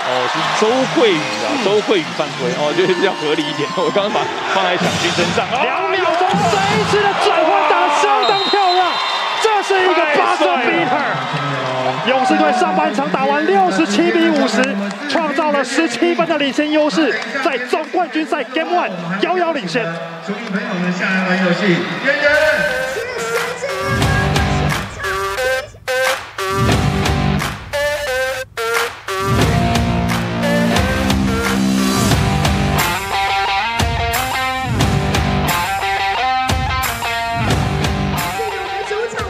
是周慧宇啊，周慧宇犯规哦，就是比较合理一点。我刚刚把放在蒋勋身上 ，2秒钟这一次的转换打得相当漂亮，这是一个buzzer beater。勇士队上半场打完67比50，创造了17分的领先优势，在总冠军赛 Game 1遥遥领先。 祝朋友们下一轮游戏，渊源。